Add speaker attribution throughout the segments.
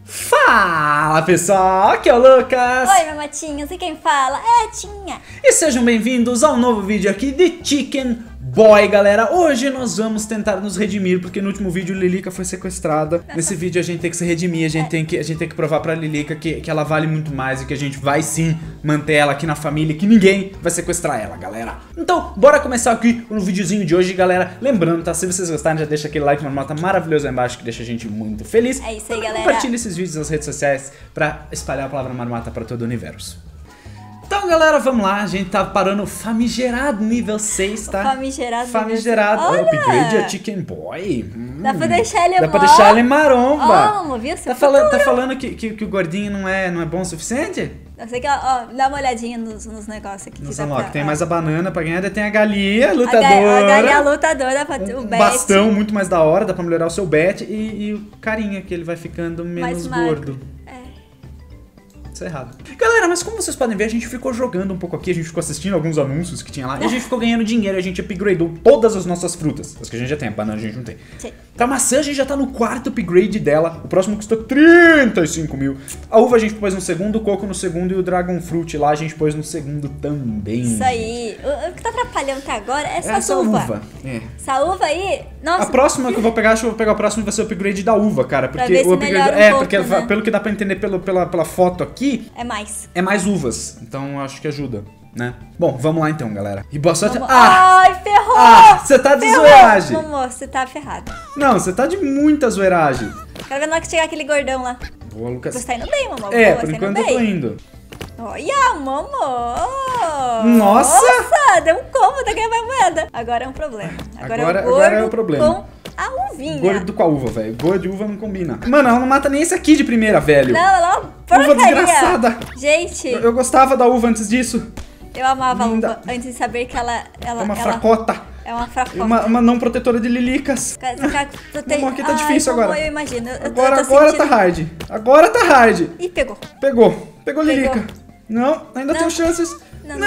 Speaker 1: Fala pessoal, aqui é o Lucas.
Speaker 2: Oi mamotinhos, e quem fala é Tinha.
Speaker 1: E sejam bem-vindos ao novo vídeo aqui de Chicken Boy, galera. Hoje nós vamos tentar nos redimir, porque no último vídeo Lilica foi sequestrada. Nesse vídeo a gente tem que se redimir, a gente tem que provar pra Lilica que ela vale muito mais e que a gente vai sim manter ela aqui na família, que ninguém vai sequestrar ela, galera. Então, bora começar aqui no videozinho de hoje, galera. Lembrando, tá? Se vocês gostarem, já deixa aquele like, uma nota maravilhosa aí embaixo que deixa a gente muito feliz.
Speaker 2: É isso aí, galera.
Speaker 1: Compartilhe esses vídeos nas redes sociais pra espalhar a palavra marmota pra todo o universo. Então, galera, vamos lá. A gente tá parando famigerado nível 6, tá?
Speaker 2: Famigerado.
Speaker 1: Olha! Upgrade a Chicken Boy.
Speaker 2: Dá pra deixar ele
Speaker 1: Dá pra deixar ele maromba.
Speaker 2: Ó, viu?
Speaker 1: Tá falando que o gordinho não é bom o suficiente?
Speaker 2: Eu sei que, ó, dá uma olhadinha nos negócios aqui.
Speaker 1: Nos unlock. Tem mais a banana pra ganhar, daí tem a galinha lutadora.
Speaker 2: A galinha lutadora, o bet.
Speaker 1: Bastão muito mais da hora, dá pra melhorar o seu bet. E o carinha, que ele vai ficando menos gordo. Isso é errado. Galera, mas como vocês podem ver, a gente ficou jogando um pouco aqui, a gente ficou assistindo alguns anúncios que tinha lá, e a gente ficou ganhando dinheiro, a gente upgradeou todas as nossas frutas. As que a gente já tem, a banana a gente não tem.
Speaker 2: Sim.
Speaker 1: Pra maçã a gente já tá no quarto upgrade dela, o próximo custou 35 mil. A uva a gente pôs no segundo, o coco no segundo e o dragon fruit lá a gente pôs no segundo também.
Speaker 2: Isso aí. O que tá atrapalhando até agora é essa uva. Essa uva aí, nossa.
Speaker 1: A próxima que eu vou pegar, acho que eu vou pegar o próximo vai ser o upgrade da uva, cara. Porque
Speaker 2: ver se
Speaker 1: o upgrade porque
Speaker 2: né?
Speaker 1: pelo que dá pra entender pela foto aqui,
Speaker 2: é mais
Speaker 1: uvas, então acho que ajuda, né? Bom, vamos lá então, galera. E boa sorte.
Speaker 2: Ai, ferrou!
Speaker 1: Você tá de zoeiragem.
Speaker 2: Amor, você tá ferrado.
Speaker 1: Não, você tá de muita zoeiragem.
Speaker 2: Quero ver na hora que chegar aquele gordão lá.
Speaker 1: Boa, Lucas.
Speaker 2: Você tá indo bem, mamãe.
Speaker 1: Por enquanto eu tô indo.
Speaker 2: Olha, mamãe.
Speaker 1: Nossa!
Speaker 2: Deu um combo da ganhar mais moeda. Agora é um problema.
Speaker 1: Agora é o problema.
Speaker 2: Com a uvinha.
Speaker 1: Gordo com a uva, velho. Gordo e uva não combina. Mano, ela não mata nem esse aqui de primeira, velho.
Speaker 2: Não, ela é uma porcaria.
Speaker 1: Uva desgraçada.
Speaker 2: Gente.
Speaker 1: Eu gostava da uva antes disso.
Speaker 2: Eu amava a uva antes de saber que ela
Speaker 1: é uma fracota.
Speaker 2: É uma fracota.
Speaker 1: Uma não protetora de lilicas. Mamãe, aqui tá difícil agora.
Speaker 2: Eu imagino.
Speaker 1: Agora tá hard. Agora tá hard.
Speaker 2: Ih, pegou.
Speaker 1: Pegou lilica. Não, ainda tem chances. Não!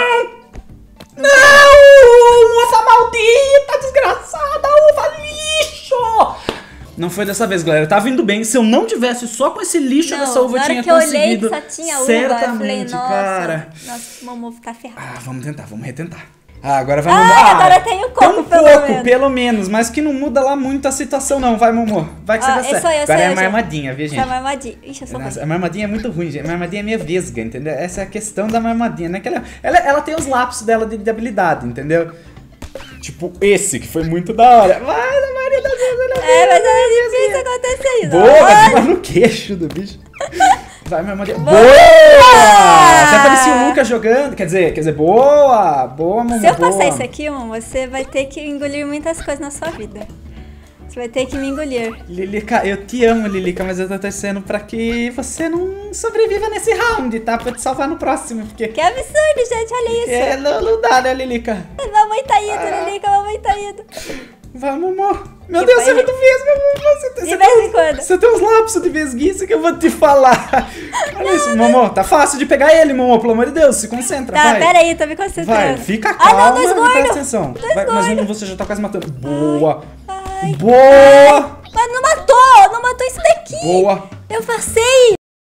Speaker 1: Uva maldita, desgraçada, uva lixo! Não foi dessa vez, galera. Tá vindo bem. Se eu não tivesse só com esse lixo dessa uva, eu tinha conseguido.
Speaker 2: Na hora que eu olhei que só tinha uva,
Speaker 1: certamente,
Speaker 2: eu falei,
Speaker 1: cara.
Speaker 2: Nossa, mamô tá ferrado.
Speaker 1: Vamos tentar, vamos retentar. Agora vai mudar.
Speaker 2: Agora tem o coco,
Speaker 1: pelo menos, mas que não muda lá muito a situação, não. Vai, Momô. Vai que você dá certo. Agora é a marmadinha, viu, gente?
Speaker 2: É a marmadinha. Ixi, eu sou ruim.
Speaker 1: A marmadinha é muito ruim, gente. A marmadinha é meio vesga, entendeu? Essa é a questão da marmadinha, né? Ela tem os lapsos dela de habilidade, entendeu? Tipo esse, que foi muito da hora. Mas a maioria das vezes ela
Speaker 2: mas é difícil acontecer isso.
Speaker 1: Boa, vai no queixo do bicho. Vai, marmadinha. Boa! Até parecia o Lucas jogando. Quer dizer, boa, Momô.
Speaker 2: Se eu passar isso aqui, você vai ter que engolir muitas coisas na sua vida. Você vai ter que me engolir. Lilica,
Speaker 1: eu te amo, Lilica, mas eu tô torcendo pra que você não sobreviva nesse round, tá? Pra te salvar no próximo, porque...
Speaker 2: Que absurdo, gente, olha isso.
Speaker 1: Não dá, né, Lilica?
Speaker 2: Mamãe tá indo, Lilica, mamãe tá indo.
Speaker 1: Vai, Momô. Meu Deus, você é muito vesga, Momô.
Speaker 2: De vez em quando.
Speaker 1: Você tem uns lapsos de vesguice que eu vou te falar. Olha isso, Momô. Tá fácil de pegar ele, Momô. Pelo amor de Deus, se concentra, vai.
Speaker 2: Tá, pera aí, tô me concentrando.
Speaker 1: Vai, fica calma e presta atenção. Mas você já tá quase matando. Boa. Boa.
Speaker 2: Mas não matou isso daqui.
Speaker 1: Boa.
Speaker 2: Eu passei.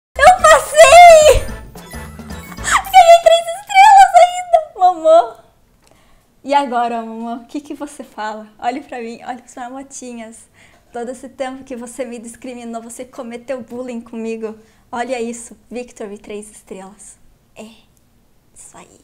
Speaker 2: Ganhei 3 estrelas ainda, Momô. E agora, mamãe, o que você fala? Olhe pra mim, olhe pras marmotinhas. Todo esse tempo que você me discriminou, você cometeu bullying comigo. Olha isso, Victory 3 estrelas. É, isso aí.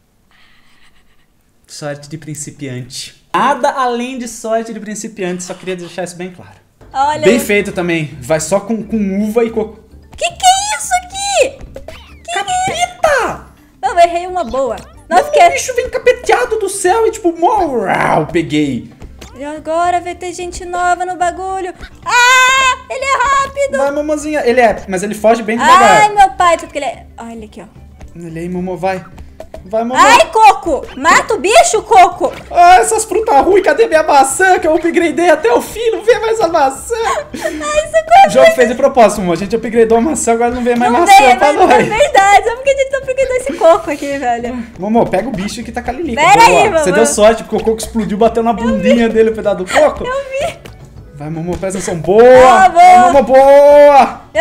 Speaker 1: Sorte de principiante. Nada além de sorte de principiante, só queria deixar isso bem claro.
Speaker 2: Olha
Speaker 1: bem feito também, vai só com uva e coco.
Speaker 2: Que é isso aqui?
Speaker 1: Capeta!
Speaker 2: Eu errei uma boa.
Speaker 1: O bicho vem capeteado do céu e tipo, peguei.
Speaker 2: E agora vai ter gente nova no bagulho. Ele é rápido.
Speaker 1: Vai, mamãzinha. Mas ele foge bem devagar.
Speaker 2: Ai, meu pai, porque ele é... Olha ele aqui, ó.
Speaker 1: Olha aí, mamãe, vai. Vai, mamãe.
Speaker 2: Ai, Coco! Mata o bicho, Coco!
Speaker 1: Essas frutas ruins, cadê minha maçã? Que eu upgradei até o fim, não vê mais a maçã. O jogo fez de propósito, amor. A gente upgradou a maçã, agora não vê mais maçã pra nós.
Speaker 2: É verdade, só porque a gente não upgradou esse Coco aqui, velho.
Speaker 1: Mamô, pega o bicho que tá com a Lilica.
Speaker 2: Pera aí, mamãe.
Speaker 1: Você deu sorte, porque o Coco explodiu, bateu na bundinha dele, o pedaço do Coco.
Speaker 2: Eu vi.
Speaker 1: Vai, mamô, presta atenção. Boa! Vai, mamô, boa!
Speaker 2: Eu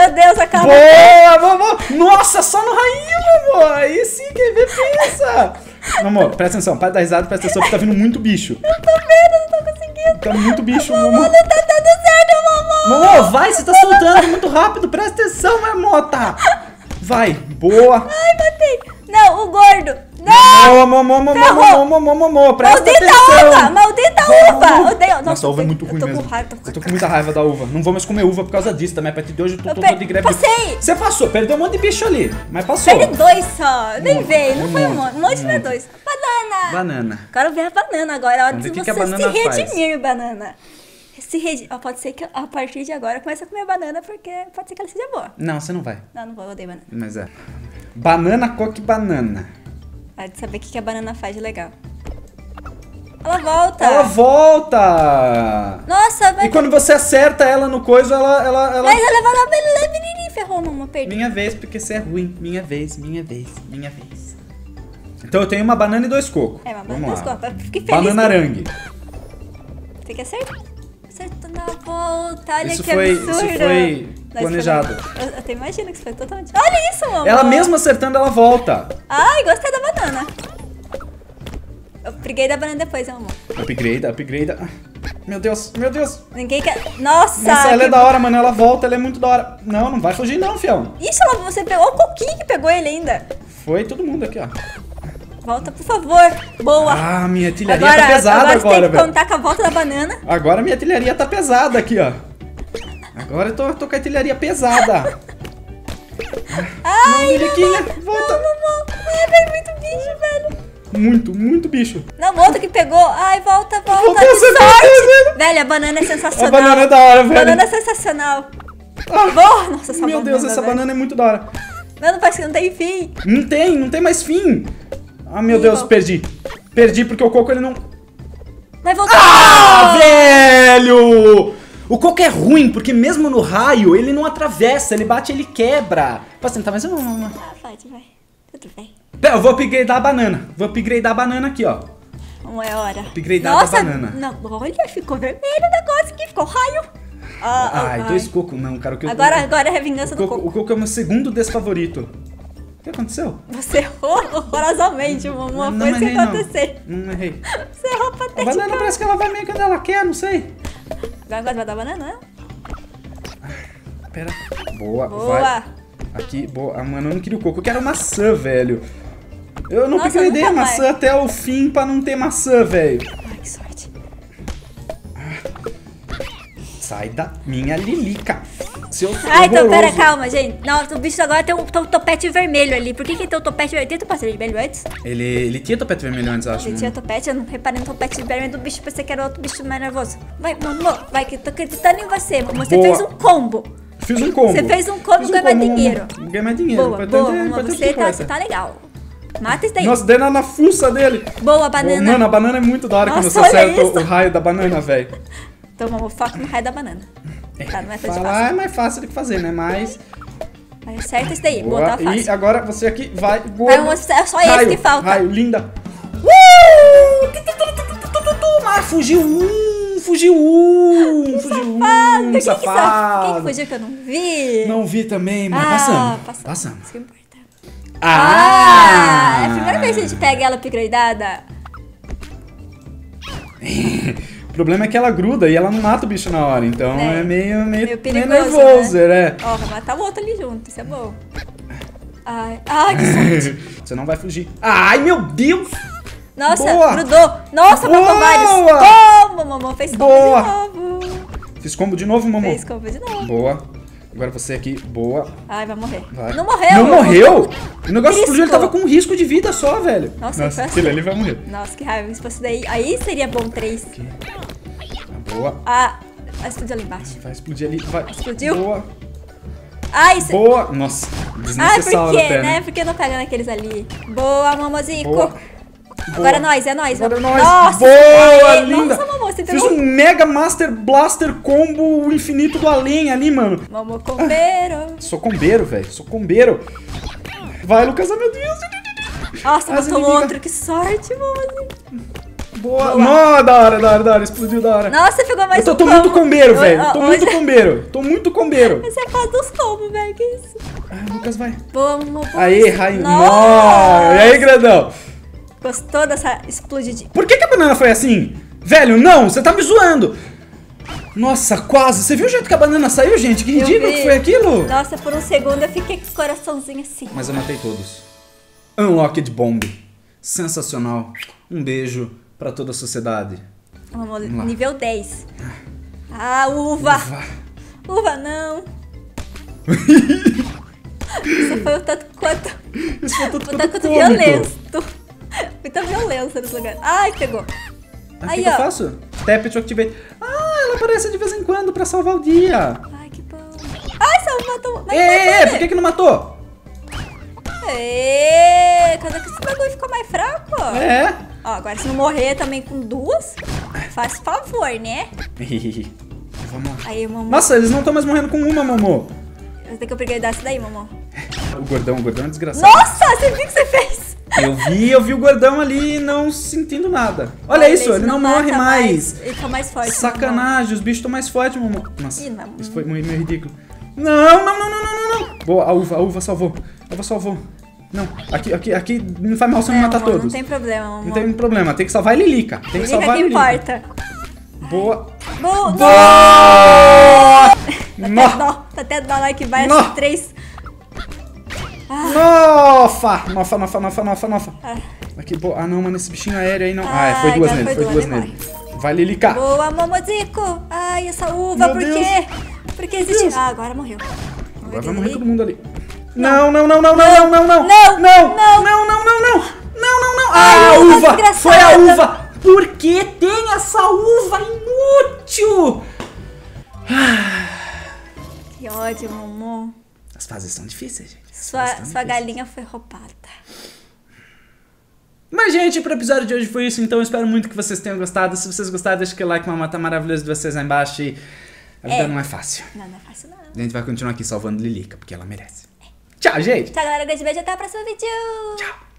Speaker 2: Meu Deus, acaba.
Speaker 1: Boa, Momô. Nossa, só no rainho, Momô. Aí sim, quem vê pensa. Momô, presta atenção. Para de dar risada, presta atenção, porque tá vindo muito bicho.
Speaker 2: Eu tô vendo, não tô conseguindo.
Speaker 1: Tá muito bicho, Momô.
Speaker 2: Não tá dando certo, Momô.
Speaker 1: Momô, vai, você tá soltando muito rápido. Presta atenção, marmota. Vai, boa.
Speaker 2: Ai, matei. Não, o gordo. Não.
Speaker 1: Momô, presta
Speaker 2: Maldita
Speaker 1: atenção.
Speaker 2: uva, maldita uva. Odeio.
Speaker 1: Nossa, a uva é muito ruim mesmo. Eu tô com muita raiva da uva. Não vou mais comer uva por causa disso também. A partir de hoje eu tô todo de greve.
Speaker 2: Passei.
Speaker 1: Você passou, perdeu um monte de bicho ali, mas passou.
Speaker 2: Perdi 2 só. Nem veio, não foi um monte. Um monte não é 2. Banana.
Speaker 1: Banana.
Speaker 2: Quero ver a banana agora. É hora de
Speaker 1: Vamos ver o
Speaker 2: você
Speaker 1: que a banana
Speaker 2: se
Speaker 1: faz.
Speaker 2: redimir, banana. Pode ser que a partir de agora eu comece a comer banana, porque pode ser que ela seja boa.
Speaker 1: Não, você não vai.
Speaker 2: Não, não vou, eu odeio banana.
Speaker 1: Mas é. Banana, coque, banana.
Speaker 2: Hora de saber o que a banana faz de legal. Ela volta.
Speaker 1: Ela volta!
Speaker 2: Nossa, mas...
Speaker 1: E quando você acerta ela no coiso, ela...
Speaker 2: Mas ela levou lá, menininho, ferrou, mamãe, perdi.
Speaker 1: Minha vez, porque você é ruim. Minha vez, minha vez, minha vez. Então eu tenho uma banana e 2 cocos.
Speaker 2: É, uma banana
Speaker 1: Vamos
Speaker 2: e
Speaker 1: lá.
Speaker 2: 2 cocos. Fiquei feliz.
Speaker 1: Bananarangue.
Speaker 2: Tem que acertar. Acertou na volta. Olha
Speaker 1: Isso
Speaker 2: que
Speaker 1: foi-
Speaker 2: absurdo.
Speaker 1: isso foi planejado.
Speaker 2: Eu até imagino que isso foi totalmente... Olha isso, mamãe.
Speaker 1: Ela mesmo acertando, ela volta.
Speaker 2: Ai, gostei da banana. Eu briguei da banana depois, amor.
Speaker 1: Upgrade. Ah, meu Deus, meu Deus.
Speaker 2: Ninguém quer... Nossa,
Speaker 1: Nossa, ela
Speaker 2: que...
Speaker 1: é da hora, mano. Ela volta, ela é muito da hora. Não, não vai fugir não, fião.
Speaker 2: Ixi, você pegou o coquinho que pegou ele ainda.
Speaker 1: Foi todo mundo aqui, ó.
Speaker 2: Volta, por favor. Boa.
Speaker 1: Ah, minha artilharia tá pesada
Speaker 2: agora você tem
Speaker 1: agora,
Speaker 2: que
Speaker 1: velho.
Speaker 2: contar com a volta da banana.
Speaker 1: Agora minha artilharia tá pesada aqui, ó. Agora eu tô com a artilharia pesada.
Speaker 2: Ai,
Speaker 1: Liliquinha, volta.
Speaker 2: Ai, veio muito bicho, velho.
Speaker 1: Muito bicho.
Speaker 2: Não, volta que pegou. Ai, volta.
Speaker 1: Voltou,
Speaker 2: Que
Speaker 1: você
Speaker 2: sorte.
Speaker 1: voltou,
Speaker 2: Velho, a banana é sensacional.
Speaker 1: A banana é da hora, velho.
Speaker 2: Banana é sensacional.
Speaker 1: Ah,
Speaker 2: Boa. Nossa, essa
Speaker 1: meu
Speaker 2: banana,
Speaker 1: Deus, essa
Speaker 2: velho.
Speaker 1: banana é muito da hora.
Speaker 2: Não, parece que não tem fim.
Speaker 1: Não tem mais fim. Ah, meu
Speaker 2: Ih,
Speaker 1: Deus,
Speaker 2: volta.
Speaker 1: perdi. Perdi porque o coco ele não...
Speaker 2: Vai voltar.
Speaker 1: Ah, velho! O coco é ruim, porque mesmo no raio, ele não atravessa, ele bate, ele quebra. Posso tentar mais uma?
Speaker 2: Ah, pode, vai. Tudo bem.
Speaker 1: Pera, eu vou upgradear a banana. Vou upgradear a banana aqui, ó.
Speaker 2: Não é hora.
Speaker 1: Upgradear
Speaker 2: Nossa,
Speaker 1: da banana.
Speaker 2: Não, olha, ficou vermelho o negócio aqui, ficou raio.
Speaker 1: Ai, 2 cocos. Não, cara, o que eu...
Speaker 2: Agora é a vingança do coco.
Speaker 1: O coco é o meu segundo desfavorito. O que aconteceu?
Speaker 2: Você errou horrorosamente, mamãe.
Speaker 1: Não
Speaker 2: Foi isso que
Speaker 1: errei, não.
Speaker 2: aconteceu.
Speaker 1: Não errei.
Speaker 2: Você errou
Speaker 1: A banana
Speaker 2: pateticamente.
Speaker 1: parece que ela vai meio quando ela quer, não sei.
Speaker 2: Agora vai dar banana, né?
Speaker 1: Pera. Boa,
Speaker 2: Boa.
Speaker 1: vai. Aqui, boa. Ah, mano, eu não queria o coco. Eu quero maçã, velho. Eu não
Speaker 2: Nossa,
Speaker 1: upgradei a
Speaker 2: nunca
Speaker 1: maçã
Speaker 2: mais.
Speaker 1: até o fim pra não ter maçã, velho.
Speaker 2: Ai, que sorte.
Speaker 1: Sai da minha lilica. Seu
Speaker 2: Ah, então, pera,
Speaker 1: horroroso.
Speaker 2: calma, gente. Nossa, o bicho agora tem um topete vermelho ali. Por que tem um topete vermelho? Tem topete vermelho antes?
Speaker 1: Ele tinha topete vermelho antes, acho.
Speaker 2: Ele tinha topete, eu não reparei no topete vermelho do bicho. Pensei que era outro bicho mais nervoso. Vai, mamô, vai, que eu tô acreditando em você. Mamô, você
Speaker 1: Boa.
Speaker 2: fez um combo.
Speaker 1: Fiz um combo.
Speaker 2: Você fez um combo
Speaker 1: Fiz
Speaker 2: e ganhou mais
Speaker 1: combo,
Speaker 2: dinheiro.
Speaker 1: Ganhei mais dinheiro.
Speaker 2: Boa,
Speaker 1: Importante
Speaker 2: boa,
Speaker 1: é-
Speaker 2: mamô,
Speaker 1: importante
Speaker 2: você
Speaker 1: é coisa.
Speaker 2: tá legal. Mata isso daí.
Speaker 1: Nossa, dei na fuça dele.
Speaker 2: Boa, banana.
Speaker 1: Mano, a banana é muito da hora quando
Speaker 2: Nossa,
Speaker 1: você
Speaker 2: olha
Speaker 1: acerta
Speaker 2: isso.
Speaker 1: o raio da banana, velho.
Speaker 2: Então, mamô, foca no raio da banana. Tá, não é tão
Speaker 1: Falar
Speaker 2: fácil.
Speaker 1: é mais fácil do que fazer, né? Mas...
Speaker 2: Aí acerta isso daí. Boa,
Speaker 1: Boa.
Speaker 2: tá
Speaker 1: E
Speaker 2: fácil.
Speaker 1: agora você aqui vai...
Speaker 2: Vai, é só esse
Speaker 1: raio,
Speaker 2: que falta.
Speaker 1: Raio, linda. Mas fugiu um, fugiu um,
Speaker 2: Quem
Speaker 1: safado.
Speaker 2: fugiu que eu não vi?
Speaker 1: Não vi também, mas passamos.
Speaker 2: Isso que importa.
Speaker 1: Ah!
Speaker 2: É a primeira vez que a gente pega ela upgradeada.
Speaker 1: O problema é que ela gruda e ela não mata o bicho na hora, então
Speaker 2: É.
Speaker 1: é meio
Speaker 2: perigoso,
Speaker 1: nervoso, né?
Speaker 2: Ó, vai matar o outro ali junto, isso é bom. Ai, que sorte.
Speaker 1: Você não vai fugir. Ai, meu Deus!
Speaker 2: Nossa,
Speaker 1: Boa.
Speaker 2: grudou. Nossa,
Speaker 1: Boa.
Speaker 2: matou vários. Como, mamãe? Fez combo
Speaker 1: Boa.
Speaker 2: de novo.
Speaker 1: Fiz combo de novo, mamão?
Speaker 2: Fez combo de novo.
Speaker 1: Boa. Agora você aqui, boa.
Speaker 2: Ai, vai morrer.
Speaker 1: Vai.
Speaker 2: Não morreu.
Speaker 1: Não
Speaker 2: mamãe.
Speaker 1: morreu? O negócio
Speaker 2: Risco.
Speaker 1: explodiu, ele tava com um risco de vida só, velho.
Speaker 2: Nossa, foi
Speaker 1: aquele ali vai morrer.
Speaker 2: Nossa, que raiva. Se fosse daí, aí seria bom 3.
Speaker 1: Boa.
Speaker 2: Ah, explodiu ali embaixo.
Speaker 1: Vai explodir ali, vai.
Speaker 2: Explodiu?
Speaker 1: Boa.
Speaker 2: Ai, isso...
Speaker 1: Boa. Nossa,
Speaker 2: Ai,
Speaker 1: desnecessário
Speaker 2: por quê,
Speaker 1: até,
Speaker 2: né? Por que não pega naqueles ali? Boa, mamozico.
Speaker 1: Boa.
Speaker 2: Agora é nós, é nós.
Speaker 1: Agora é nóis.
Speaker 2: Nossa,
Speaker 1: Boa,
Speaker 2: ai,
Speaker 1: linda.
Speaker 2: Nossa, mamô, você
Speaker 1: Fiz
Speaker 2: pegou...
Speaker 1: um Mega Master Blaster Combo infinito do além ali, mano.
Speaker 2: Mamô combeiro.
Speaker 1: Sou combeiro, velho. Sou combeiro. Vai, Lucas. Oh, meu Deus.
Speaker 2: Nossa,
Speaker 1: Quase
Speaker 2: matou
Speaker 1: me liga.
Speaker 2: outro. Que sorte, mamãozinho.
Speaker 1: Boa. Nó, da hora. Explodiu da hora.
Speaker 2: Nossa, ficou mais
Speaker 1: Eu tô muito combeiro, velho. Tô muito combeiro.
Speaker 2: Você faz dos combos, velho. Que isso?
Speaker 1: Ah, Lucas vai.
Speaker 2: Vamos.
Speaker 1: Aê, raio.
Speaker 2: Nossa.
Speaker 1: E aí, grandão?
Speaker 2: Gostou dessa explodidinha?
Speaker 1: Por que a banana foi assim? Velho, não, você tá me zoando. Nossa, quase. Você viu o jeito que a banana saiu, gente? Que ridículo que foi aquilo.
Speaker 2: Nossa, por um segundo eu fiquei com o coraçãozinho assim.
Speaker 1: Mas eu matei todos. Unlocked Bomb. Sensacional. Um beijo pra toda a sociedade.
Speaker 2: Vamos lá. Nível 10. Ah, uva. Uva não. Isso foi o tanto quanto...
Speaker 1: Isso foi tanto
Speaker 2: quanto violento. Muita violência nesse lugar. Ai, pegou.
Speaker 1: Aí, o que eu faço? Tap to activate. Ah, ela aparece de vez em quando pra salvar o dia.
Speaker 2: Ai, que bom. Ai, você matou.
Speaker 1: Por que não matou?
Speaker 2: Cada que esse bagulho ficou mais fraco.
Speaker 1: É.
Speaker 2: Ó, agora se não morrer também com duas, faz favor, né?
Speaker 1: Vamos lá.
Speaker 2: Aí, mamô.
Speaker 1: Nossa, eles não estão mais morrendo com uma, mamô.
Speaker 2: Você tem que upgradear isso daí, mamô.
Speaker 1: O gordão é desgraçado.
Speaker 2: Nossa, você viu o que você fez?
Speaker 1: Eu vi o gordão ali não sentindo nada. Olha isso, ele não morre mais.
Speaker 2: Ele tá mais forte.
Speaker 1: Sacanagem, os bichos estão mais fortes, mamô. Nossa,
Speaker 2: Ih, não.
Speaker 1: isso foi meio ridículo. Não. Boa, a uva salvou. A uva salvou. Não, aqui não faz mal se eu não matar
Speaker 2: amor,
Speaker 1: todos.
Speaker 2: Não tem problema, mamô.
Speaker 1: Não tem problema, tem que salvar a Lilica. Tem que salvar a Lilica.
Speaker 2: importa.
Speaker 1: Boa.
Speaker 2: Boa! Tá até dó lá que vai esses 3.
Speaker 1: Nofa. Aqui, boa. Ah, não, mano, esse bichinho aéreo aí não. Foi duas nele. Vai, Lilica.
Speaker 2: Boa, Momozico. Ai, essa uva, por quê? Por que existe? Ah, agora morreu.
Speaker 1: Agora vai morrer todo mundo ali. Não. Ah, a uva. Foi a uva. Por que tem essa uva inútil?
Speaker 2: Que ódio, mamô.
Speaker 1: As fases são difíceis, gente.
Speaker 2: Sua galinha foi roubada.
Speaker 1: Mas, gente, pro episódio de hoje foi isso. Então eu espero muito que vocês tenham gostado. Se vocês gostaram, deixa aquele like, mamata maravilhoso de vocês aí embaixo. E a vida não é fácil.
Speaker 2: Não é fácil, não.
Speaker 1: A gente vai continuar aqui salvando Lilica, porque ela merece. Tchau, gente.
Speaker 2: Tchau, galera. Grande beijo. Até o próximo vídeo.
Speaker 1: Tchau.